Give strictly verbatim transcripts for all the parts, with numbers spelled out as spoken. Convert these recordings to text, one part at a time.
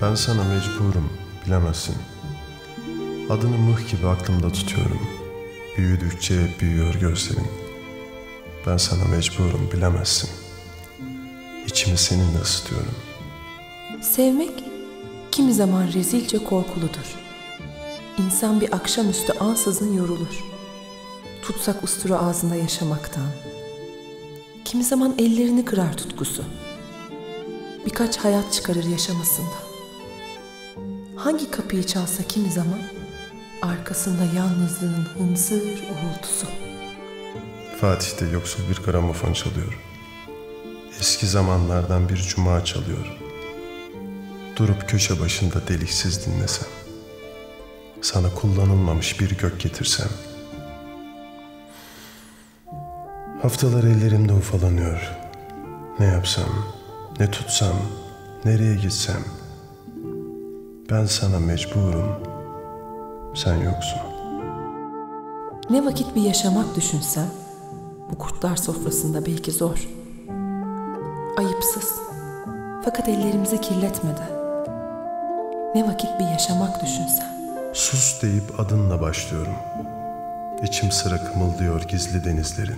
Ben sana mecburum, bilemezsin. Adını mıh gibi aklımda tutuyorum. Büyüdükçe büyüyor gözlerin. Ben sana mecburum, bilemezsin. İçimi seninle ısıtıyorum. Sevmek kimi zaman rezilce korkuludur. İnsan bir akşamüstü ansızın yorulur. Tutsak ustura ağzında yaşamaktan. Kimi zaman ellerini kırar tutkusu. Birkaç hayat çıkarır yaşamasında. Hangi kapıyı çalsa kimi zaman, arkasında yalnızlığın hınzır uğultusu. Fatih'te yoksul bir gramofon çalıyor. Eski zamanlardan bir cuma çalıyor. Durup köşe başında deliksiz dinlesem. Sana kullanılmamış bir gök getirsem. Haftalar ellerimde ufalanıyor. Ne yapsam, ne tutsam, nereye gitsem. Ben sana mecburum, sen yoksun. Ne vakit bir yaşamak düşünsem, bu kurtlar sofrasında belki zor. Ayıpsız, fakat ellerimizi kirletmeden. Ne vakit bir yaşamak düşünsem. Sus deyip adınla başlıyorum. İçim sıra kımıldıyor gizli denizlerin.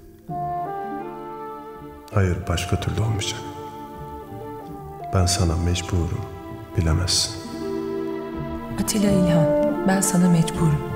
Hayır, başka türlü olmayacak. Ben sana mecburum, bilemezsin. Atilla İlhan, ben sana mecburum.